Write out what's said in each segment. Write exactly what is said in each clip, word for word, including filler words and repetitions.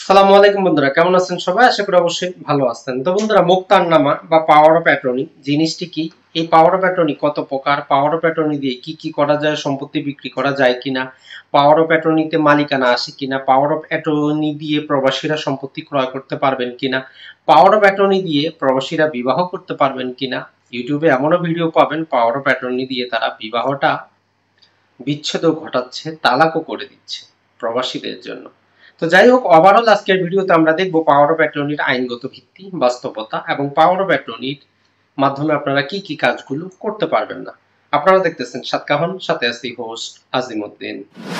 আসসালামু আলাইকুম বন্ধুরা, কেমন আছেন সবাই? আশা করি অবশ্যই ভালো আছেন। তো বন্ধুরা, মুক্তারনামা বা পাওয়ার অফ অ্যাটর্নি জিনিসটি কি? এই পাওয়ার অফ অ্যাটর্নি কত প্রকার? পাওয়ার অফ অ্যাটর্নি দিয়ে কি কি করা যায়? সম্পত্তি বিক্রি করা যায় কিনা? পাওয়ার অফ অ্যাটর্নিতে মালিকানা আসে কিনা? পাওয়ার অফ অ্যাটর্নি দিয়ে প্রবাসীরা সম্পত্তি ক্রয় করতে পারবেন কিনা? পাওয়ার অফ অ্যাটর্নি দিয়ে প্রবাসীরা বিবাহ করতে পারবেন কিনা? ইউটিউবে এমনও ভিডিও পাবেন পাওয়ার অফ অ্যাটর্নি দিয়ে তারা বিবাহটা বিচ্ছেদও ঘটাচ্ছে, তালাকও করে দিচ্ছে প্রবাসীদের জন্য। তো যাই হোক, ওভারঅল আজকের ভিডিওতে আমরা দেখব পাওয়ার অফ অ্যাটর্নির আইনগত ভিত্তি, বাস্তবতা এবং পাওয়ার অফ অ্যাটর্নির মাধ্যমে আপনারা কি কি কাজগুলো করতে পারবেন না। আপনারা দেখতেছেন সাতকাহন, সাথে আছি হোস্ট আজিমউদ্দিন।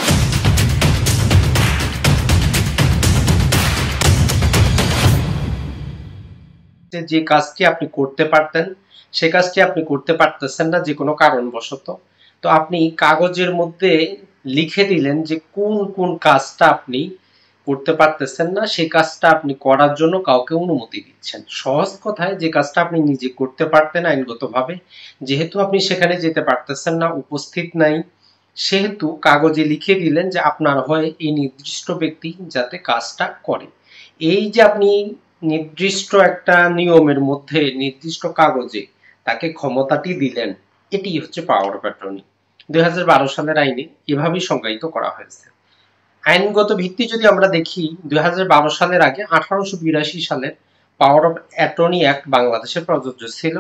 যে কাজটি আপনি করতে পারতেন সে কাজটি আপনি করতে পারতেছেন না যে কোনো কারণবশত, তো আপনি কাগজের মধ্যে লিখে দিলেন যে কোন কোন কাজটা আপনি করতে পারতেছেন না, সেই কাজটা আপনি করার জন্য কাউকে অনুমতি দিচ্ছেন। সহজ কথায়, যে কাজটা আপনি নিজে করতে পারতেন আইনগতভাবে, যেহেতু আপনি সেখানে যেতে পারতেছেন না, উপস্থিত নাই, সেহেতু কাগজে লিখে দিলেন যে আপনার হয়ে এই নির্দিষ্ট ব্যক্তি যাতে কাজটা করে। এই যে আপনি নির্দিষ্ট একটা নিয়মের মধ্যে নির্দিষ্ট কাগজে তাকে ক্ষমতাটি দিলেন, এটি হচ্ছে পাওয়ার অফ অ্যাটর্নি। দুই হাজার বারো সালের আইনে এভাবেই সংজ্ঞায়িত করা হয়েছে। আইনগত ভিত্তি যদি আমরা দেখি, দুই হাজার বারো সালের আগে আঠারোশো বিরাশি সালের পাওয়ার অফ অ্যাটর্নি অ্যাক্ট বাংলাদেশে প্রযোজ্য ছিল।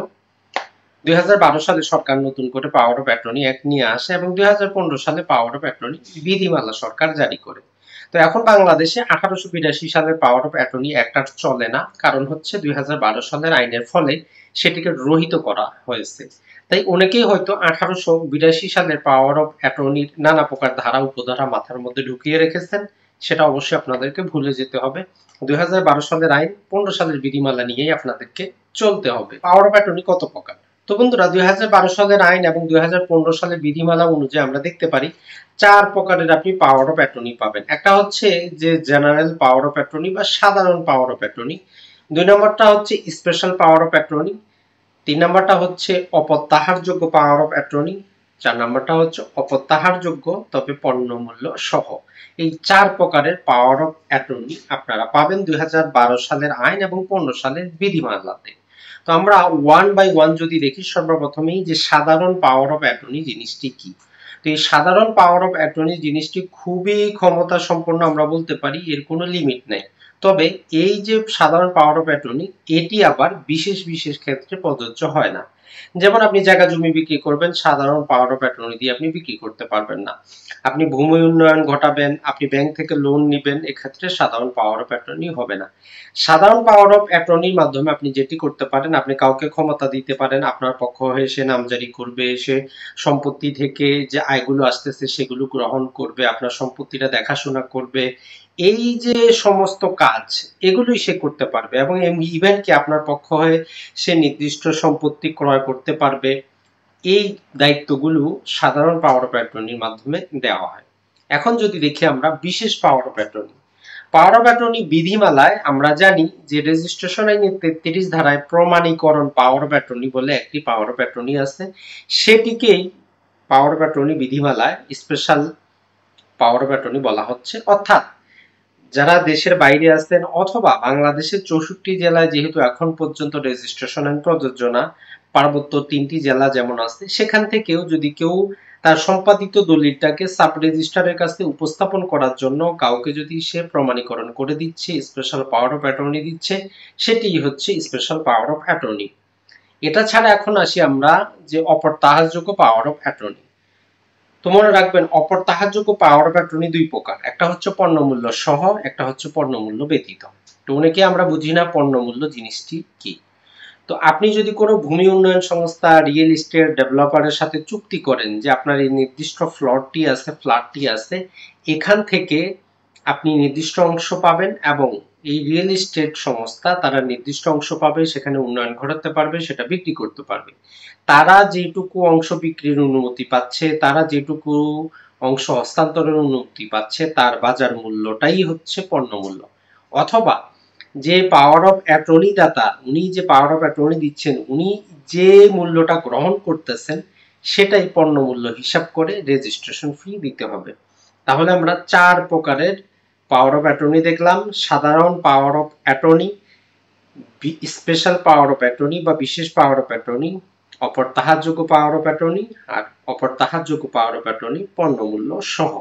দুই হাজার বারো সালে সরকার নতুন করে পাওয়ার অফ অ্যাটর্নি অ্যাক্ট নিয়ে আসে এবং দুই হাজার পনেরো সালে পাওয়ার অফ অ্যাটর্নি বিধিমালা সরকার জারি করে। তো এখন বাংলাদেশে আঠারোশো বিরাশি সালের পাওয়ার অফ অ্যাটর্নি অ্যাক্ট আর চলে না, কারণ হচ্ছে দুই হাজার বারো সালের আইনের ফলে সেটিকে রহিত করা হয়েছে। তাই অনেকেই হয়তো আঠারোশো বিরাশি সালের পাওয়ার অফ অ্যাটর্নির নানা প্রকার ধারা উপধারা মাথার মধ্যে ঢুকিয়ে রেখেছেন, সেটা অবশ্যই আপনাদেরকে ভুলে যেতে হবে। দুই হাজার বারো সালের আইন পনেরো সালের বিধিমালা নিয়েই আপনাদেরকে চলতে হবে। পাওয়ার অফ অ্যাটর্নি কত প্রকার? তো বন্ধুরা, দুই হাজার বারো সালের আইন এবং দুই হাজার পনেরো সালের বিধিমালা অনুযায়ী আমরা দেখতে পারি চার প্রকারের আপনি পাওয়ার অফ অ্যাটর্নি পাবেন। একটা হচ্ছে যে জেনারেল পাওয়ার অফ অ্যাটর্নি বা সাধারণ পাওয়ার অফ অ্যাটর্নি। দুই নম্বরটা হচ্ছে স্পেশাল পাওয়ার অফ অ্যাটর্নি। তিন নম্বরটা হচ্ছে অপ্রত্যাহারযোগ্য পাওয়ার অফ অ্যাটর্নি। চার নম্বরটা হচ্ছে অপ্রত্যাহারযোগ্য তবে পণ্যমূল্য সহ। এই চার প্রকারের পাওয়ার অফ অ্যাটর্নি আপনারা পাবেন দুই হাজার বারো সালের আইন এবং পনেরো সালের বিধিমালাতে। তো আমরা ওয়ান বাই ওয়ান যদি দেখি, সর্বপ্রথমেই যে সাধারণ পাওয়ার অফ অ্যাটর্নি জিনিসটি কি। তো এই সাধারণ পাওয়ার অফ অ্যাটর্নি জিনিসটি খুবই ক্ষমতা সম্পন্ন, আমরা বলতে পারি এর কোনো লিমিট নেই। তবে এই যে সাধারণ পাওয়ার অফ অ্যাটর্নি, এটি আবার বিশেষ বিশেষ ক্ষেত্রে প্রযোজ্য হয় না। যেমন আপনি জায়গা জমি বিক্রি করবেন, সাধারণ পাওয়ার অফ অ্যাটর্নি দিয়ে আপনি বিক্রি করতে পারবেন না। আপনি ভূমি উন্নয়ন ঘটাবেন, আপনি ব্যাংক থেকে লোন নিবেন, এক্ষেত্রে সাধারণ পাওয়ার অফ অ্যাটর্নি হবে না। সাধারণ পাওয়ার অফ অ্যাটর্নির মাধ্যমে আপনি যেটি করতে পারেন, আপনি কাউকে ক্ষমতা দিতে পারেন আপনার পক্ষ হয়ে সে নামজারি করবে, সে সম্পত্তি থেকে যে আয়গুলো আসতেছে সেগুলো গ্রহণ করবে, আপনার সম্পত্তিটা দেখাশোনা করবে। এই যে সমস্ত কাজ, এগুলোই সে করতে পারবে এবং ইভেন কি আপনার পক্ষ হয়ে সে নির্দিষ্ট সম্পত্তি ক্রয় করতে পারবে। এই দায়িত্বগুলো সাধারণ পাওয়ার অফ অ্যাটর্নির মাধ্যমে দেওয়া হয়। এখন যদি দেখি আমরা বিশেষ power of attorney. Power of attorney বিধিমালায় আমরা জানি যে রেজিস্ট্রেশন আইনের তেত্রিশ ধারায় প্রমাণীকরণ পাওয়ার অফ অ্যাটর্নি বলে একটি পাওয়ার অফ অ্যাটর্নি আছে, সেটিকেই পাওয়ার অফ অ্যাটর্নি বিধিমালায় স্পেশাল পাওয়ার অফ অ্যাটর্নি বলা হচ্ছে। অর্থাৎ যারা দেশের বাইরে আছেন অথবা বাংলাদেশের চৌষট্টি জেলায় যেহেতু এখন পর্যন্ত রেজিস্ট্রেশন আইন প্রযোজ্য না, পার্বত্য তিনটি জেলা যেমন আছে, সেখান থেকেও যদি কেউ তার সম্পাদিত দলিলটাকে সাব রেজিস্ট্রারের কাছে উপস্থাপন করার জন্য কাউকে যদি সে প্রমাণীকরণ করে দিচ্ছে, স্পেশাল পাওয়ার অফ অ্যাটর্নি দিচ্ছে, সেটিই হচ্ছে স্পেশাল পাওয়ার অফ অ্যাটর্নি। এটা ছাড়া এখন আসি আমরা যে অপ্রত্যাহারযোগ্য পাওয়ার অফ অ্যাটর্নি। তো মনে রাখবেন, অপ্রত্যাহারযোগ্য পাওয়ার অফ অ্যাটর্নি দুই প্রকার, একটা হচ্ছে পণ্যমূল্য সহ, একটা হচ্ছে পণ্যমূল্য ব্যতীত। তো অনেকে আমরা বুঝি না পণ্যমূল্য জিনিসটি কি। তো আপনি যদি কোনো ভূমি উন্নয়ন সংস্থা, রিয়েল এস্টেট ডেভেলপারের সাথে চুক্তি করেন যে আপনার এই নির্দিষ্ট ফ্লটটি আছে, ফ্ল্যাটটি আছে, এখান থেকে আপনি নির্দিষ্ট অংশ পাবেন এবং এই রিয়েল এস্টেট সংস্থা তারা নির্দিষ্ট অংশ পাবে, সেখানে উন্নয়ন ঘটাতে পারবে, সেটা বিক্রি করতে পারবে। তারা যেটুকু অংশ বিক্রির অনুমতি পাচ্ছে, তারা যেটুকু অংশ হস্তান্তরের অনুমতি পাচ্ছে, তার বাজার মূল্যটাই হচ্ছে পণ্য মূল্য। অথবা যে পাওয়ার অফ অ্যাটর্নি দাতা, উনি যে পাওয়ার অফ অ্যাটর্নি দিচ্ছেন, উনি যে মূল্যটা গ্রহণ করতেছেন সেটাই পণ্য মূল্য হিসাব করে রেজিস্ট্রেশন ফি দিতে হবে। তাহলে আমরা চার প্রকারের পাওয়ার অফ অ্যাটর্নি দেখলাম, সাধারণ power of attorney, special power of attorney বা বিশেষ পাওয়ার অফ অ্যাটর্নি, অপরতাহারযোগ্য পাওয়ার অফ অ্যাটর্নি আর অপরতাহারযোগ্য পাওয়ার অফ অ্যাটর্নি পণ্যমূল্য সহ।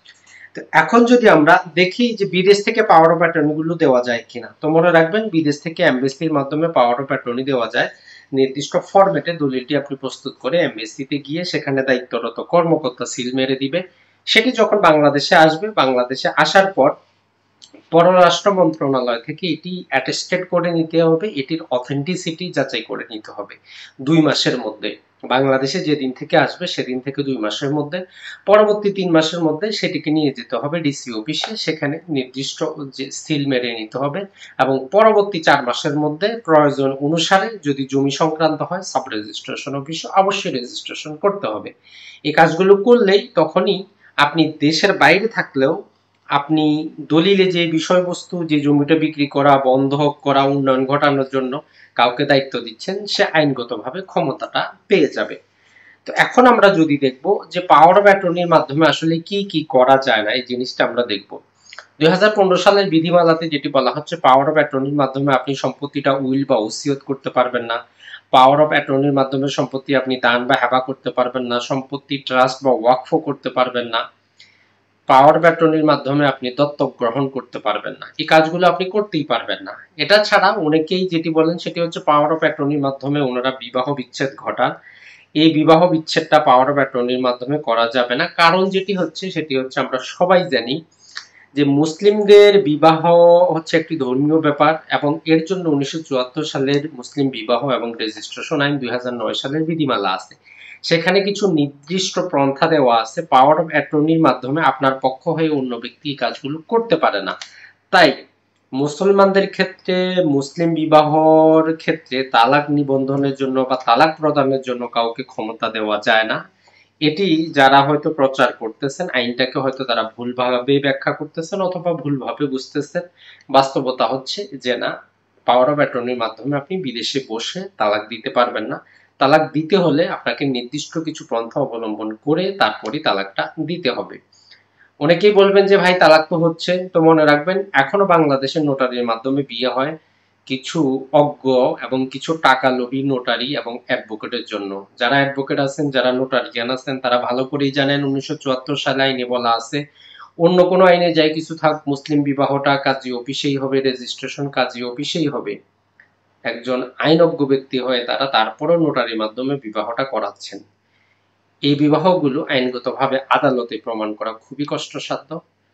তো এখন যদি আমরা দেখি যে বিদেশ থেকে পাওয়ার অফ অ্যাটর্নি গুলো দেওয়া যায় কিনা, তো মনে রাখবেন বিদেশ থেকে এমবেসির মাধ্যমে পাওয়ার অফ অ্যাটর্নি দেওয়া যায়। নির্দিষ্ট ফরম্যাটে দলিলটি আপনি প্রস্তুত করে এমবেসিতে গিয়ে সেখানে দায়িত্বরত কর্মকর্তা সিল মেরে দিবে। সেটি যখন বাংলাদেশে আসবে, বাংলাদেশে আসার পর পররাষ্ট্র মন্ত্রণালয় থেকে এটি অ্যাটেস্টেড করে নিতে হবে, এটির অথেন্টিসিটি যাচাই করে নিতে হবে দুই মাসের মধ্যে। বাংলাদেশে যেদিন থেকে আসবে সেদিন থেকে দুই মাসের মধ্যে, পরবর্তী তিন মাসের মধ্যে সেটিকে নিয়ে যেতে হবে ডিসি অফিসে, সেখানে নির্দিষ্ট যে সিল মেরে নিতে হবে এবং পরবর্তী চার মাসের মধ্যে প্রয়োজন অনুসারে যদি জমি সংক্রান্ত হয় সাব রেজিস্ট্রেশন অফিসে অবশ্যই রেজিস্ট্রেশন করতে হবে। এই কাজগুলো করলেই তখনই আপনি দেশের বাইরে থাকলেও আপনি দলিলে যে বিষয়বস্তু, যে জমিটা বিক্রি করা, বন্ধক করা, উন্নয়ন ঘটানোর জন্য কাউকে দায়িত্ব দিচ্ছেন, সে আইনগতভাবে ক্ষমতাটা পেয়ে যাবে। তো এখন আমরা যদি দেখব যে পাওয়ার অফ অ্যাটর্নির মাধ্যমে আসলে কি কি করা যায় না, এই জিনিসটা আমরা দেখব। দুই হাজার পনেরো সালের বিধিমালাতে যেটি বলা হচ্ছে, পাওয়ার অফ অ্যাটর্নির মাধ্যমে আপনি সম্পত্তিটা উইল বা ওসিয়ত করতে পারবেন না, পাওয়ার অফ অ্যাটর্নির মাধ্যমে সম্পত্তি আপনি দান বা হেবা করতে পারবেন না, সম্পত্তি ট্রাস্ট বা ওয়াকফ করতে পারবেন না, পাওয়ার অফ অ্যাটর্নির মাধ্যমে আপনি দত্তক গ্রহণ করতে পারবেন না। এই কাজগুলো আপনি করতেই পারবেন না। এটা ছাড়া অনেকেই যেটি বলেন সেটি হচ্ছে পাওয়ার অফ অ্যাটর্নির মাধ্যমে ওনারা বিবাহ বিচ্ছেদ ঘটান। এই বিবাহ বিচ্ছেদটা পাওয়ার অফ অ্যাটর্নির মাধ্যমে করা যাবে না। কারণ যেটি হচ্ছে সেটি হচ্ছে আমরা সবাই জানি যে মুসলিমদের বিবাহ হচ্ছে একটি ধর্মীয় ব্যাপার এবং এর জন্য উনিশশো চুয়াত্তর সালের মুসলিম বিবাহ এবং রেজিস্ট্রেশন আইন দুই হাজার নয় সালের বিধিমালা আছে। সেখানে কিছু নির্দিষ্ট পন্থা দেওয়া আছে, পাওয়ার অফ অ্যাটর্নির মাধ্যমে আপনার পক্ষ হয়ে অন্য ব্যক্তি এই কাজগুলো করতে পারে না। তাই মুসলমানদের ক্ষেত্রে মুসলিম বিবাহর ক্ষেত্রে তালাক নিবন্ধনের জন্য বা তালাক প্রদানের জন্য কাউকে ক্ষমতা দেওয়া যায় না। এটি যারা হয়তো প্রচার করতেছেন, আইনটাকে হয়তো তারা ভুলভাবে ব্যাখ্যা করতেছেন অথবা ভুলভাবে বুঝতেছেন। বাস্তবতা হচ্ছে যে না, পাওয়ার অফ অ্যাটর্নির মাধ্যমে আপনি বিদেশে বসে তালাক দিতে পারবেন না। তালাক দিতে হলে আপনাকে নির্দিষ্ট কিছু পন্থা অবলম্বন করে তারপরই তালাকটা দিতে হবে। অনেকেই বলবেন যে ভাই তালাক তো হচ্ছে, তো মনে রাখবেন এখনো বাংলাদেশের নোটারির মাধ্যমে বিয়ে হয় কিছু অজ্ঞ এবং কিছু টাকা লোভী নোটারি এবং অ্যাডভোকেটের জন্য। যারা অ্যাডভোকেট আছেন, যারা নোটারিয়ান আছেন, তারা ভালো করেই জানেন উনিশশো চুয়াত্তর সালে আইনে বলা আছে অন্য কোনো আইনে যাই কিছু থাক, মুসলিম বিবাহটা কাজী অফিসেই হবে, রেজিস্ট্রেশন কাজী অফিসেই হবে। একজন আইনজ্ঞ ব্যক্তি হয়ে তারা তারপরও নোটারির মাধ্যমে বিবাহটা করাচ্ছেন। এই বিবাহগুলো আইনগতভাবে আদালতে প্রমাণ করা খুবই কষ্টসাধ্য।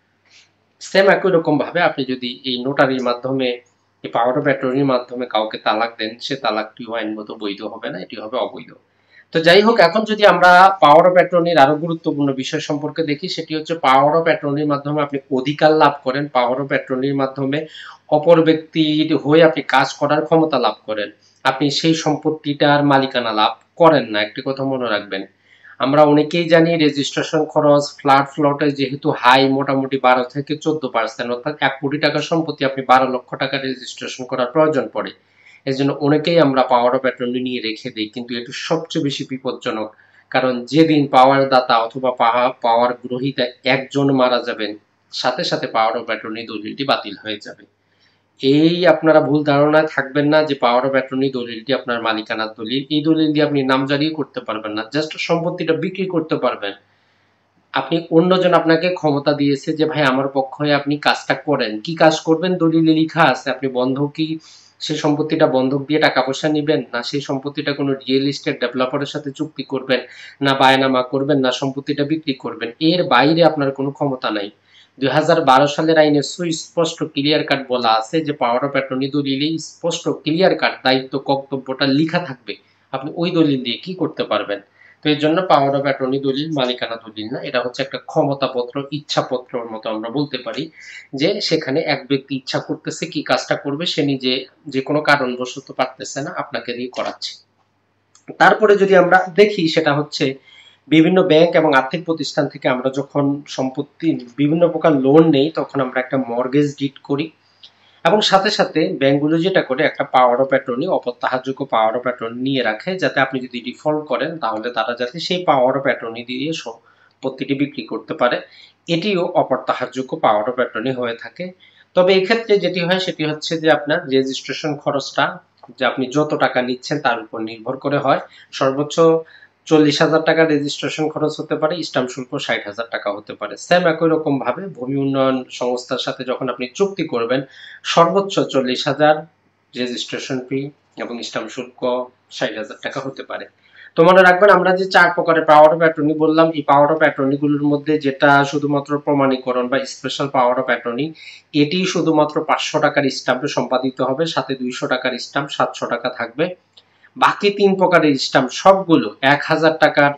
সেম একই রকম ভাবে আপনি যদি এই নোটারির মাধ্যমে, এই পাওয়ার অফ অ্যাটর্নির মাধ্যমে কাউকে তালাক দেন, সে তালাকটিও আইনগত বৈধ হবে না, এটি হবে অবৈধ। তো যাই হোক, এখন যদি আমরা পাওয়ার অফ অ্যাটর্নির আরো গুরুত্বপূর্ণ বিষয় সম্পর্কে দেখি, সেটি হচ্ছে পাওয়ার অফ অ্যাটর্নির মাধ্যমে আপনি অধিকার লাভ করেন, পাওয়ার অফ অ্যাটর্নির মাধ্যমে অপর ব্যক্তির হয়ে আপনি কাজ করার ক্ষমতা লাভ করেন। আপনি সেই সম্পত্তিটার মালিকানা লাভ করেন না, একটি কথা মনে রাখবেন। আমরা অনেকেই জানি রেজিস্ট্রেশন খরচ ফ্ল্যাট প্লটে যেহেতু হাই, মোটামুটি বারো থেকে চোদ্দ পার্সেন্ট, অর্থাৎ এক কোটি টাকার সম্পত্তি আপনি বারো লক্ষ টাকা রেজিস্ট্রেশন করার প্রয়োজন পড়ে। এই জন্য অনেকেই আমরা পাওয়ার অফ অ্যাটর্নি নিয়ে রেখে দিই, কিন্তু এটি সবচেয়ে বেশি বিপজ্জনক। কারণ যেদিন পাওয়ার দাতা অথবা পাওয়ার গ্রহীতা একজন মারা যাবেন, সাথে সাথে পাওয়ার অফ অ্যাটর্নি দলিলটি বাতিল হয়ে যাবে। এই আপনারা ভুল ধারণায় থাকবেন না যে পাওয়ার অফ অ্যাটর্নি দলিলটি আপনার মালিকানার দলিল, এই দলিল দিয়ে আপনি নামজারি করতে পারবেন না, জাস্ট সম্পত্তিটা বিক্রি করতে পারবেন। আপনি অন্যজন আপনাকে ক্ষমতা দিয়েছে যে ভাই আমার পক্ষ হয়ে আপনি কাজটা করেন, কি কাজ করবেন দলিলে লেখা আছে। আপনি বন্ধক কি সেই সম্পত্তিটা বন্ধক দিয়ে টাকা পয়সা নিবেন, না সেই সম্পত্তিটা কোনো রিয়েল এস্টেট ডেভেলপারের সাথে চুক্তি করবেন, না বায়নামা করবেন, না সম্পত্তিটা বিক্রি করবেন, এর বাইরে আপনার কোনো ক্ষমতা নাই। দুই হাজার বারো সালের আইনে সুস্পষ্ট ক্লিয়ার কাট বলা আছে যে পাওয়ার অফ অ্যাটর্নি দলিলে স্পষ্ট ক্লিয়ার কাট দায়িত্ব কর্তব্যটা লেখা থাকবে, আপনি ওই দলিল দিয়ে কি করতে পারবেন। তো এর জন্য পাওয়ার অফ অ্যাটর্নি দলিল মালিকানা দলিল না, এটা হচ্ছে একটা ক্ষমতাপত্র, ইচ্ছাপত্রর মতো আমরা বলতে পারি, যে সেখানে এক ব্যক্তি ইচ্ছা করতেছে কি কাজটা করবে, সে নিজে যে কোনো কারণবশত পারতেছে না, আপনাকে দিয়ে করাচ্ছে। তারপরে যদি আমরা দেখি, সেটা হচ্ছে বিভিন্ন ব্যাংক এবং আর্থিক প্রতিষ্ঠান থেকে আমরা যখন সম্পত্তি বিভিন্ন প্রকার লোন নেই, তখন আমরা একটা মর্গেজ ডিড করি এবং সাথে সাথে ব্যাংকগুলো যেটা করে একটা পাওয়ার অফ অ্যাটর্নি, অপত্যাহারযোগ্য পাওয়ার অফ অ্যাটর্নি নিয়ে রাখে, যাতে আপনি যদি ডিফল্ট করেন তাহলে তারা যাতে সেই পাওয়ার অফ অ্যাটর্নি দিয়ে সম্পত্তিটি বিক্রি করতে পারে, এটিও অপ্রত্যাহারযোগ্য পাওয়ার অফ অ্যাটর্নি হয়ে থাকে। তবে এই ক্ষেত্রে যেটি হয় সেটি হচ্ছে যে আপনার রেজিস্ট্রেশন খরচটা যে আপনি যত টাকা নিচ্ছেন তার উপর নির্ভর করে হয়। সর্বোচ্চ চল্লিশ হাজার টাকা রেজিস্ট্রেশন খরচ হতে পারে, স্ট্যাম্প শুল্ক ষাট হাজার টাকা হতে পারে। সেম একই রকম ভাবে ভূমি উন্নয়ন সংস্থার সাথে যখন আপনি চুক্তি করবেন, সর্বোচ্চ চল্লিশ হাজার রেজিস্ট্রেশন ফি এবং স্ট্যাম্প শুল্ক ষাট হাজার টাকা হতে পারে। তো মনে রাখবেন, আমরা যে চার প্রকারের পাওয়ার অফ অ্যাটর্নি বললাম, এই পাওয়ার অফ অ্যাটর্নি গুলোর মধ্যে যেটা শুধুমাত্র প্রমাণীকরণ বা স্পেশাল পাওয়ার অফ অ্যাটর্নি, এটি শুধুমাত্র পাঁচশো টাকার স্ট্যাম্পে সম্পাদিত হবে, সাথে দুইশো টাকার স্ট্যাম্প, সাতশো টাকা থাকবে। বাকি তিন প্রকারের স্ট্যাম্প সবগুলো এক হাজার টাকার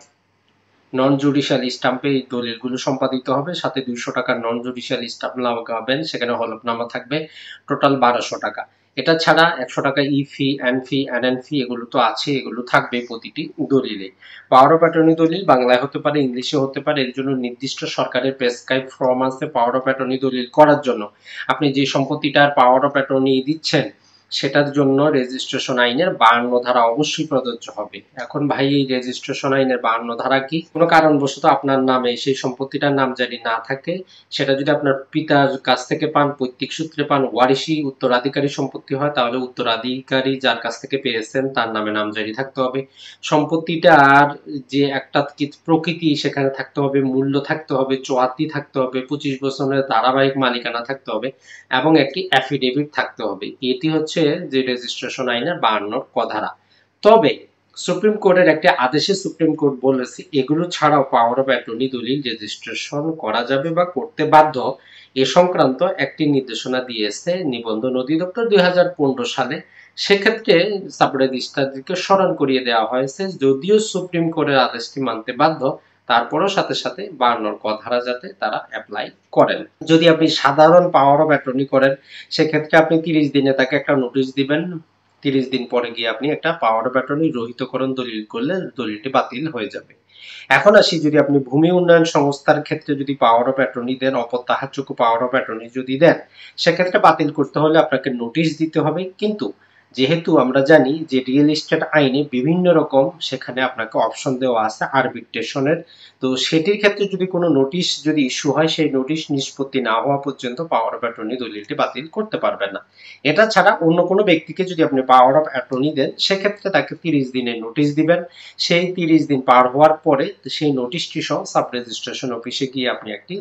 নন জুডিশিয়াল স্ট্যাম্পে এই দলিলগুলো সম্পাদিত হবে, সাথে দুইশো টাকার নন জুডিশিয়াল স্ট্যাম্প লাগাবেন, সেখানে হলফনামা থাকবে, টোটাল বারোশো টাকা। এটা ছাড়া একশো টাকা E fee, N fee, N N fee এগুলো তো আছে, এগুলো থাকবে প্রতিটি দলিলে। পাওয়ার অফ অ্যাটর্নি দলিল বাংলায় হতে পারে, ইংলিশে হতে পারে, এর জন্য নির্দিষ্ট সরকারের প্রেসক্রাইব ফর্ম আছে। পাওয়ার অফ অ্যাটর্নি দলিল করার জন্য আপনি যে সম্পত্তিটার পাওয়ার অফ অ্যাটর্নি দিচ্ছেন সেটার জন্য রেজিস্ট্রেশন আইনের বায়ান্ন ধারা অবশ্যই প্রযোজ্য হবে। এখন ভাই, এই রেজিস্ট্রেশন আইনের বায়ান্ন ধারা কি? কোনো কারণবশত আপনার নামে সেই সম্পত্তিটার নামজারি না থাকে, সেটা যদি আপনার পিতার কাছ থেকে পান, পৈতৃক সূত্রে পান, ওয়ারিশি উত্তরাধিকারী সম্পত্তি হয়, তাহলে উত্তরাধিকারী যার কাছ থেকে পেয়েছেন তার নামে নামজারি থাকতে হবে। সম্পত্তিটার যে একটা প্রকৃতি সেখানে থাকতে হবে, মূল্য থাকতে হবে, চুয়াত্তি থাকতে হবে, পঁচিশ বছরের ধারাবাহিক মালিকানা থাকতে হবে এবং একটি অ্যাফিডেভিট থাকতে হবে। এটি হচ্ছে যে রেজিস্ট্রেশন আইনের বায়ান্ন ক ধারা। তবে সুপ্রিম কোর্টের একটি আদেশে সুপ্রিম কোর্ট বলেছে এগুলো ছাড়াও পাওয়ার অফ অ্যাটর্নি দলিল রেজিস্ট্রেশন করা যাবে বা করতে বাধ্য, এ সংক্রান্ত একটি নির্দেশনা দিয়েছে নিবন্ধন অধিদপ্তর দুই হাজার পনেরো সালে। সেক্ষেত্রে সাব রেজিস্ট্রারকে স্মরণ করিয়ে দেওয়া হয়েছে, যদিও সুপ্রিম কোর্টের আদেশটি মানতে বাধ্য, তারপরও সাথে সাথে বায়ান্ন ক ধারা যাতে তারা অ্যাপ্লাই করেন। যদি আপনি সাধারণ পাওয়ার অফ অ্যাটর্নি করেন, সেক্ষেত্রে আপনি তিরিশ দিনে তাকে একটা নোটিশ দিবেন, তিরিশ দিন পরে গিয়ে আপনি একটা পাওয়ার অফ অ্যাটর্নি রহিতকরণ দলিল করলে দলিলটি বাতিল হয়ে যাবে। এখন আসি, যদি আপনি ভূমি উন্নয়ন সংস্থার ক্ষেত্রে যদি পাওয়ার অফ অ্যাটর্নি দেন, অপ্রত্যাহারযোগ্য পাওয়ার অফ অ্যাটর্নি যদি দেন, সেক্ষেত্রে বাতিল করতে হলে আপনাকে নোটিশ দিতে হবে। কিন্তু যেহেতু আমরা জানি যে রিয়েল এস্টেট আইনে বিভিন্ন রকম সেখানে আপনাকে অপশন দেওয়া আছে আরবিট্রেশনের, তো সেটির ক্ষেত্রে যদি কোনো নোটিশ যদি ইস্যু হয়, সেই নোটিশ নিষ্পত্তি না হওয়া পর্যন্ত পাওয়ার অফ অ্যাটর্নি দলিলটি বাতিল করতে পারবেন না। এটা ছাড়া অন্য কোনো ব্যক্তিকে যদি আপনি পাওয়ার অফ অ্যাটর্নি দেন, সেক্ষেত্রে তাকে তিরিশ দিনের নোটিশ দিবেন। সেই তিরিশ দিন পার হওয়ার পরে সেই নোটিশটি সহ সাব রেজিস্ট্রেশন অফিসে গিয়ে আপনি একটি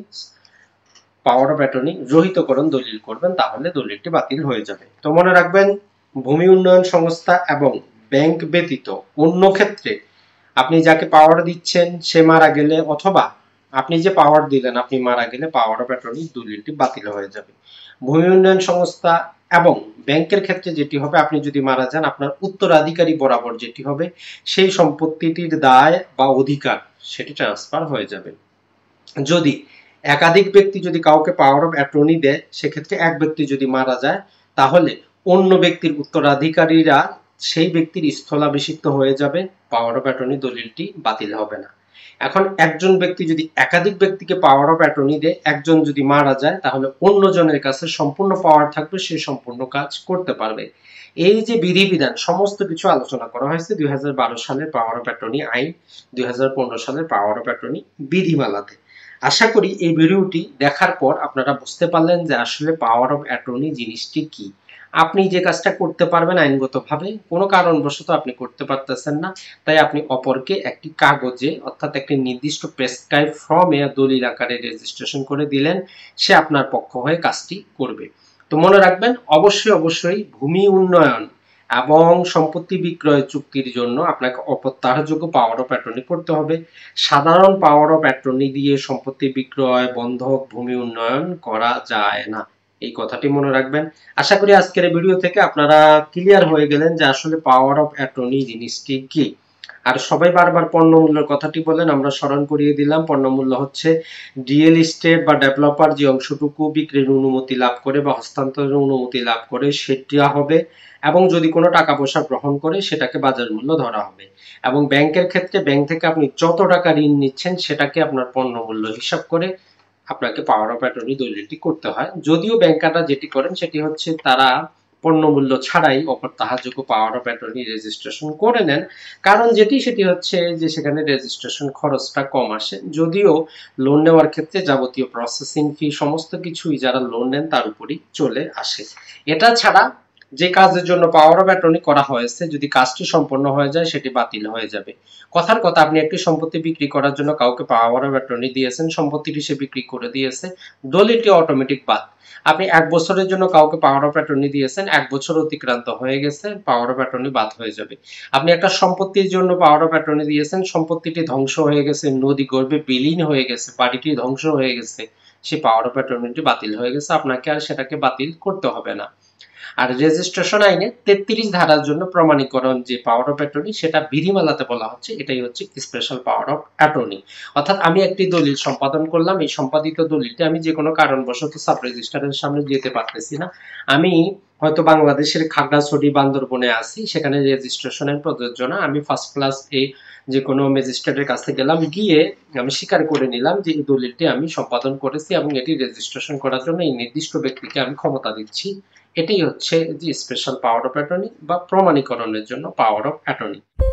পাওয়ার অফ অ্যাটর্নি রহিতকরণ দলিল করবেন, তাহলে দলিলটি বাতিল হয়ে যাবে। তো মনে রাখবেন, ভূমি উন্নয়ন সংস্থা এবং ব্যাংক ব্যতীত অন্য ক্ষেত্রে আপনি যাকে পাওয়ার দিচ্ছেন সে মারা গেলে, অথবা আপনি যে পাওয়ার দিলেন আপনি মারা গেলে, পাওয়ার অফ অ্যাটর্নি দলিলটি বাতিল হয়ে যাবে। ভূমি উন্নয়ন সংস্থা এবং ব্যাংকের ক্ষেত্রে যেটি হবে, আপনি যদি মারা যান, আপনার উত্তরাধিকারী বরাবর যেটি হবে, সেই সম্পত্তিটির দায় বা অধিকার সেটি ট্রান্সফার হয়ে যাবে। যদি একাধিক ব্যক্তি যদি কাউকে পাওয়ার অফ অ্যাটর্নি দেয়, সেক্ষেত্রে এক ব্যক্তি যদি মারা যায়, তাহলে অন্য ব্যক্তির উত্তরাধিকারীরা সেই ব্যক্তির স্থলাভিষিক্ত হয়ে যাবে, পাওয়ার অফ অ্যাটর্নি দলিলটি বাতিল হবে না। এখন একজন ব্যক্তি যদি একাধিক ব্যক্তিকে পাওয়ার অফ অ্যাটর্নি দেয়, একজন যদি মারা যায়, তাহলে অন্যজনের কাছে সম্পূর্ণ পাওয়ার থাকবে, সে সম্পূর্ণ কাজ করতে পারবে। এই যে বিধিবিধান সমস্ত কিছু আলোচনা করা হয়েছে দুই হাজার বারো সালের পাওয়ার অফ অ্যাটর্নি আইন, দুই হাজার পনেরো সালের পাওয়ার অফ অ্যাটর্নি বিধিমালাতে। আশা করি এই ভিডিওটি দেখার পর আপনারা বুঝতে পারলেন যে আসলে পাওয়ার অফ অ্যাটর্নি জিনিসটি কি। আপনি যে কাজটা করতে পারবেন আইনগতভাবে, কোনো কারণবশত আপনি করতে পারতেছেন না, তাই আপনি অপরকে একটি কাগজে অর্থাৎ একটি নির্দিষ্ট প্রেসক্রাইব ফর্মে দলিল আকারে রেজিস্ট্রেশন করে দিলেন, সে আপনার পক্ষ হয়ে কাজটি করবে। তো মনে রাখবেন, অবশ্যই অবশ্যই ভূমি উন্নয়ন এবং সম্পত্তি বিক্রয় চুক্তির জন্য আপনাকে অপ্রত্যাহারযোগ্য পাওয়ার অফ অ্যাটর্নি করতে হবে। সাধারণ পাওয়ার অফ অ্যাটর্নি দিয়ে সম্পত্তি বিক্রয়, বন্ধক, ভূমি উন্নয়ন করা যায় না, এই কথাটি মনে রাখবেন। আশা করি আজকের ভিডিও থেকে আপনারা ক্লিয়ার হয়ে গেলেন যে আসলে পাওয়ার অফ অ্যাটর্নি জিনিসটি কি। আর সবাই বারবার পণ্যমূল্যের কথাটি বলেন, আমরা স্মরণ করিয়ে দিলাম। পণ্যমূল্য হচ্ছে রিয়েল এস্টেট বা ডেভেলপার যে অংশটুকু বিক্রির অনুমতি লাভ করে বা হস্তান্তরের অনুমতি লাভ করে সেটা হবে, এবং যদি কোনো টাকা পয়সা গ্রহণ করে সেটাকে বাজার মূল্য ধরা হবে। এবং ব্যাংকের ক্ষেত্রে ব্যাংক থেকে আপনি যত টাকা ঋণ নিচ্ছেন সেটাকে আপনার পণ্যমূল্য হিসাব করে আপনাকে পাওয়ার অফ অ্যাটর্নি দলিলটি করতে হয়। যদিও ব্যাংকাররা যেটি করেন সেটি হচ্ছে তারা পণ্যমূল্য ছাড়াই অপরতাহাযোগ্য পাওয়ার অফ অ্যাটর্নি রেজিস্ট্রেশন করে নেন। কারণ যেটি সেটি হচ্ছে যে সেখানে রেজিস্ট্রেশন খরচটা কম আসে, যদিও লোন নেওয়ার ক্ষেত্রে যাবতীয় প্রসেসিং ফি সমস্ত কিছুই যারা লোন নেন তার উপরই চলে আসে। এটা ছাড়া যে কাজের জন্য পাওয়ার অফ অ্যাটর্নি করা হয়েছে যদি কাজটি সম্পন্ন হয়ে যায় সেটি বাতিল হয়ে যাবে। কথার কথা, আপনি একটি সম্পত্তি বিক্রি করার জন্য কাউকে পাওয়ার অফ অ্যাটর্নি দিয়েছেন, সম্পত্তিটি সে বিক্রি করে দিয়েছে, দলিলটি অটোমেটিক বাদ। আপনি এক বছরের জন্য কাউকে পাওয়ার অফ অ্যাটর্নি দিয়েছেন, এক বছর অতিক্রান্ত হয়ে গেছে, পাওয়ার অফ অ্যাটর্নি বাদ হয়ে যাবে। আপনি একটা সম্পত্তির জন্য পাওয়ার অফ অ্যাটর্নি দিয়েছেন, সম্পত্তিটি ধ্বংস হয়ে গেছে, নদী গর্ভে বিলীন হয়ে গেছে, বাড়িটি ধ্বংস হয়ে গেছে, সেই পাওয়ার অফ অ্যাটর্নিটি বাতিল হয়ে গেছে, আপনাকে আর সেটাকে বাতিল করতে হবে না। আর রেজিস্ট্রেশন আইনে তেত্রিশ ধারার জন্য প্রমাণীকরণ যে পাওয়ার অফ অ্যাটর্নি সেটা বিধিমালাতে বলা হচ্ছে এটাই হচ্ছে স্পেশাল পাওয়ার অফ অ্যাটর্নি। অর্থাৎ আমি একটি দলিল সম্পাদন করলাম, এই সম্পাদিত দলিলটি আমি যে কোনো কারণবশত সাব রেজিস্ট্রারের সামনে যেতে পারতেছি না, আমি হয়তো বাংলাদেশের খাগড়াছড়ি বান্দরবনে আছি, সেখানে রেজিস্ট্রেশনের প্রযোজ্য না, আমি ফার্স্ট ক্লাস এই যে কোনো ম্যাজিস্ট্রেটের কাছে গেলাম, গিয়ে আমি স্বীকার করে নিলাম যে এই দলিলটি আমি সম্পাদন করেছি এবং এটি রেজিস্ট্রেশন করার জন্য এই নির্দিষ্ট ব্যক্তিকে আমি ক্ষমতা দিচ্ছি। এটাই হচ্ছে যে স্পেশাল পাওয়ার অফ অ্যাটর্নি বা প্রমাণীকরণের জন্য পাওয়ার অফ অ্যাটর্নি।